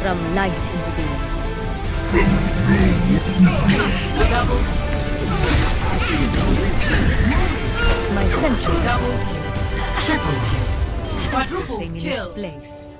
from light into being. Double. My sentry Double. Triple kill. Quadruple in its kill. place.